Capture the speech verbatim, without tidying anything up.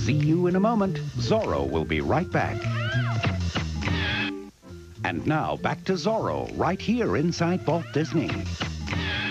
See you in a moment. Zorro will be right back. And now, back to Zorro, right here inside Walt Disney.